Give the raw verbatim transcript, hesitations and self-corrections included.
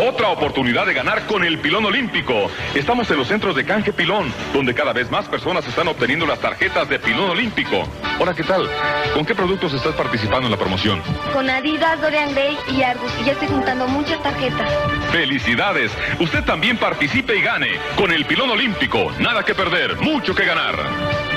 Otra oportunidad de ganar con el Pilón Olímpico. Estamos en los centros de canje Pilón, donde cada vez más personas están obteniendo las tarjetas de Pilón Olímpico. Hola, ¿qué tal? ¿Con qué productos estás participando en la promoción? Con Adidas, Dorian Gray y Argus. Y ya estoy juntando muchas tarjetas. ¡Felicidades! Usted también participe y gane. Con el Pilón Olímpico. Nada que perder, mucho que ganar.